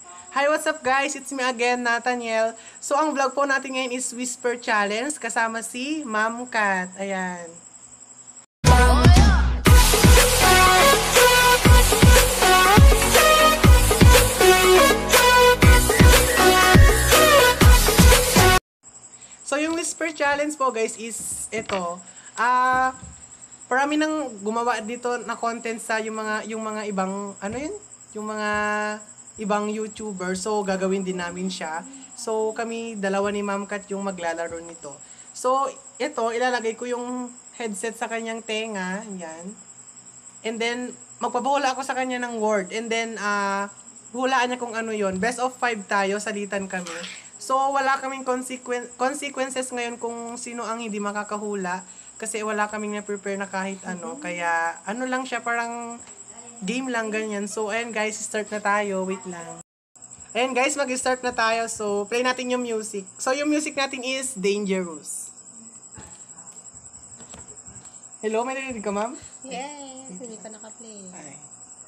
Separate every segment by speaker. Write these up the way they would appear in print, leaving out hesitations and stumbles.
Speaker 1: Hi, what's up guys? It's me again, Nathaniel. So, ang vlog po natin ngayon is Whisper Challenge kasama si Ma'am Kat. Ayan. So, yung Whisper Challenge po guys is ito. Parami nang gumawa dito na content sa yung mga ibang, ano yun? Yung mga ibang YouTuber. So, gagawin din namin siya. So, kami dalawa ni Ma'am Kat yung maglalaro nito. So, ito, ilalagay ko yung headset sa kanyang tenga. Yan. And then, magpapahula ako sa kanya ng word. And then, hulaan niya kung ano yon. Best of 5 tayo, salitan kami. So, wala kaming consequences ngayon kung sino ang hindi makakahula. Kasi wala kaming na-prepare na kahit ano. Kaya, ano lang siya, parang game lang ganyan. So, ayan guys, start na tayo. Wait lang. Ayan guys, mag-start na tayo. So, play natin yung music. So, yung music natin is Dangerous. Hello, may narinig ka, ma'am?
Speaker 2: Yes, hindi pa naka-play.
Speaker 1: Ay.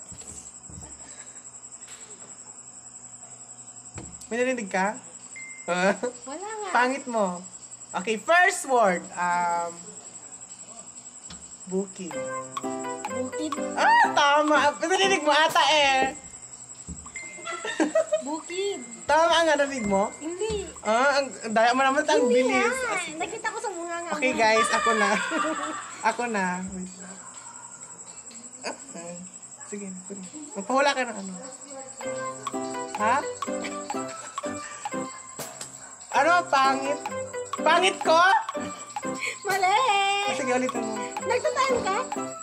Speaker 1: May narinig ka?
Speaker 2: Wala nga.
Speaker 1: Pangit mo. Okay, first word. Bukid.
Speaker 2: Bukid.
Speaker 1: Tama. Narinig mo ata eh.
Speaker 2: Bukid.
Speaker 1: Tama ang narinig mo?
Speaker 2: Hindi.
Speaker 1: Ang daya mo naman ang
Speaker 2: Hindi
Speaker 1: bilis.
Speaker 2: nga. Nakita ko sa bunga nga.
Speaker 1: Okay guys, ako na. Ako na. Wait lang. Sige, ako na. Magpahula ka ng ano. Ha? Ano? Pangit? Pangit ko?
Speaker 2: Mali.
Speaker 1: Sige, ulitin mo.
Speaker 2: Nagtatayo ka?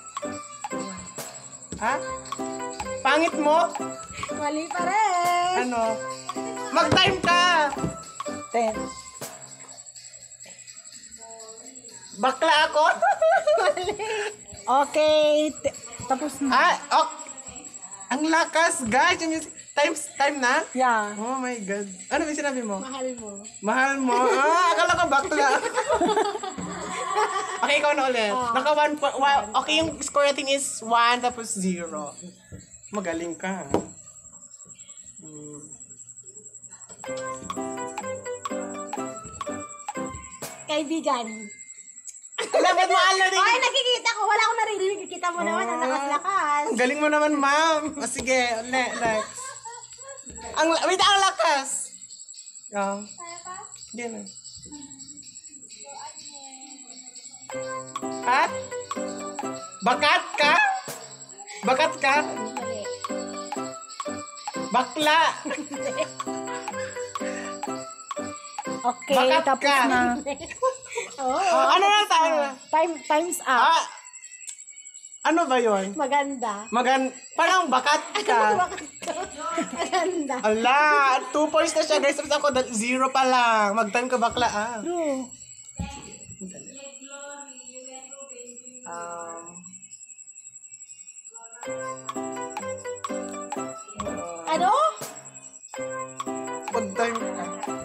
Speaker 1: Ha? Pangit mo?
Speaker 2: Mali pa rin.
Speaker 1: Ano? Mag-time ka!
Speaker 2: 10.
Speaker 1: Bakla ako?
Speaker 2: Okay. Tapos na.
Speaker 1: Ang lakas, guys! Time na?
Speaker 2: Yeah.
Speaker 1: Oh my God. Ano ba sinabi mo?
Speaker 2: Mahal mo.
Speaker 1: Mahal mo? Akala ko bakla. Okay, ikaw na ulit. Naka 1 okay, yung score natin is 1 tapos 0. Magaling ka.
Speaker 2: Kaibigan.
Speaker 1: Bakit mo alam rin?
Speaker 2: Ay, nakikita ko. Wala akong naririnig. Kita mo naman. Ang lakas-lakas.
Speaker 1: Ang galing mo naman, ma'am. Sige, next. Wait, ang lakas.
Speaker 2: Kaya pa?
Speaker 1: Hindi na. Ha? Bakat ka? Bakat ka?
Speaker 2: Mali.
Speaker 1: Bakla.
Speaker 2: Okay,
Speaker 1: Bakat
Speaker 2: tapos
Speaker 1: ka.
Speaker 2: na. Oo.
Speaker 1: Ano na tayo?
Speaker 2: Time's up.
Speaker 1: Ano ba yun?
Speaker 2: Maganda.
Speaker 1: Parang bakat ka.
Speaker 2: Maganda.
Speaker 1: Ala, 2 points na siya guys. Tapos ako 0 pa lang. Mag-time ka bakla
Speaker 2: True. Ano?
Speaker 1: Mag-time ka.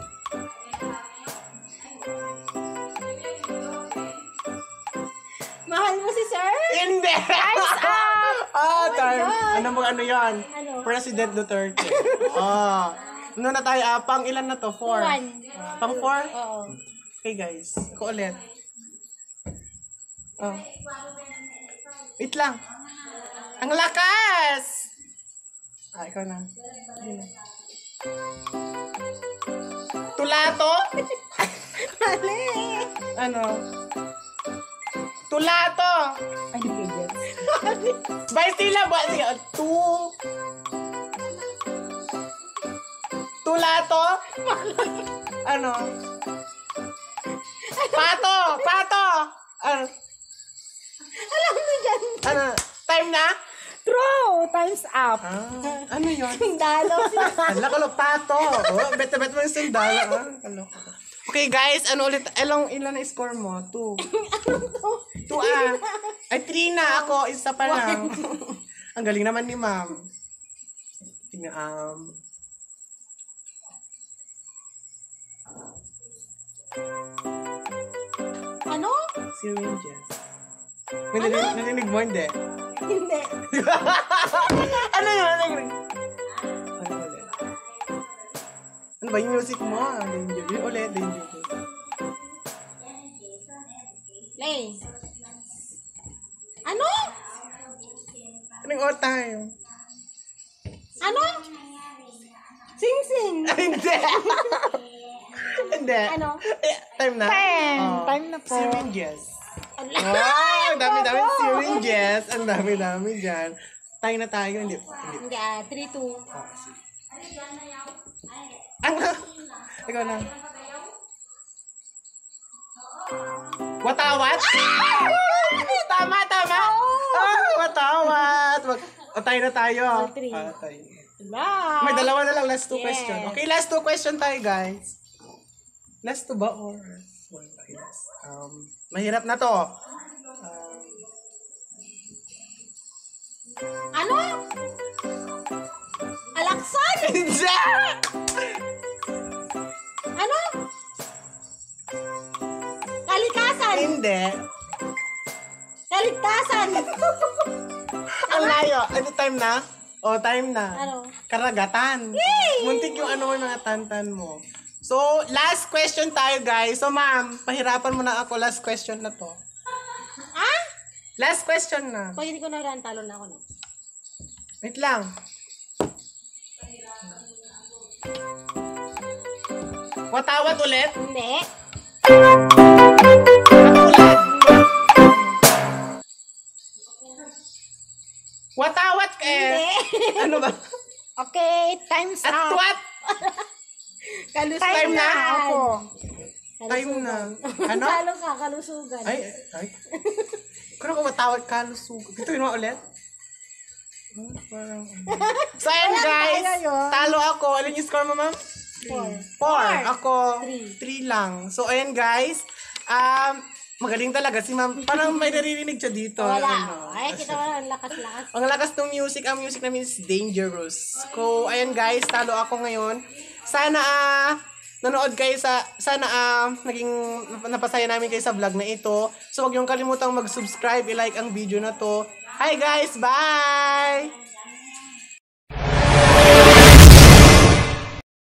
Speaker 2: Mahal mo si sir?
Speaker 1: Hindi!
Speaker 2: Time's up!
Speaker 1: Time.
Speaker 2: God.
Speaker 1: Ano yan?
Speaker 2: Ano?
Speaker 1: President Duterte. Ano na tayo? Pang ilan na to? 4?
Speaker 2: One.
Speaker 1: Pang 4?
Speaker 2: Oo.
Speaker 1: Okay guys. Ako ulit. Wait lang. Ang lakas! Ikaw na. Sige na. Tulato?
Speaker 2: Mali.
Speaker 1: Ano? Tulato!
Speaker 2: Ay, hindi ko
Speaker 1: By sila ba? Sige, Tulato? Ano? Pato! Pato! Ano?
Speaker 2: Alam mo dyan.
Speaker 1: Ano? Time na?
Speaker 2: True. Time's up.
Speaker 1: Ano yun?
Speaker 2: Sundalo.
Speaker 1: Ala ko pato. Bet mo yung sundalo. Okay guys, ano ulit? Ilan na score mo? 2. 2 Ay 3 na ako. Isa pa lang. Ang galing naman ni ma'am. Tingnan.
Speaker 2: Ano?
Speaker 1: Syringes. May narinig mo, hindi?
Speaker 2: Hindi.
Speaker 1: Ano yun? Ano ulit? Ano ba yung music mo? Danger. Yun ulit, danger.
Speaker 2: Play. Ano?
Speaker 1: Anong all time?
Speaker 2: Ano? Sing-sing.
Speaker 1: Hindi. Hindi.
Speaker 2: Ano?
Speaker 1: Time na?
Speaker 3: Time na po.
Speaker 1: Syringes. Wow! Ang dami-dami syringes. Ang dami-dami dyan. Tayo na tayo. Hindi.
Speaker 2: Hindi, 3-2.
Speaker 1: Ano? Ikaw na. Watawat? Tama, tama. Watawat. Tayo na tayo.
Speaker 2: Three.
Speaker 1: Tayo.
Speaker 2: Wow.
Speaker 1: May dalawa na lang. Last two
Speaker 2: Yes.
Speaker 1: question. Okay, last two question tayo, guys. Last two ba or one? Okay, last. Mahirap na to.
Speaker 2: Ano? Alaksan?
Speaker 1: Hindi!
Speaker 2: Ano? Kalikasan?
Speaker 1: Hindi.
Speaker 2: Kaligtasan?
Speaker 1: Ang layo. Ano time na? Oh, time na.
Speaker 2: Ano?
Speaker 1: Karagatan. Muntik yung ano mo, yung mga tantan mo. So, last question tayo, guys. So, ma'am, pahirapan mo na ako. Last question na to.
Speaker 2: Ah?
Speaker 1: Last question na.
Speaker 2: Pag hindi ko na talo na ako na.
Speaker 1: Wait lang. Watawat ulit?
Speaker 2: Hindi.
Speaker 1: Ulit. Watawat
Speaker 2: Hindi.
Speaker 1: Ano ba?
Speaker 3: Okay, time's
Speaker 1: At
Speaker 3: up.
Speaker 1: what?
Speaker 2: Kalusugan.
Speaker 1: Time na.
Speaker 3: Ako.
Speaker 1: Time na. Ano?
Speaker 2: Talo ka, kalusugan.
Speaker 1: Ay. Kung ako matawag kalusug. Ito yun ulit? So, ayan guys. Talo ako. Alin yung score mo, ma'am? 4. Ako, 3 lang. So, ayan guys. Magaling talaga si ma'am. Parang may naririnig siya dito.
Speaker 2: Wala.
Speaker 1: Ano.
Speaker 2: Ay, kita mo ang lakas-lakas.
Speaker 1: Ang lakas ng music. Ang music namin is dangerous. So, ayan guys. Talo ako ngayon. Sana, nanood kayo sana naging napasaya namin kayo sa vlog na ito. So, huwag niyong kalimutang mag-subscribe, i-like ang video na to. Hi guys! Bye!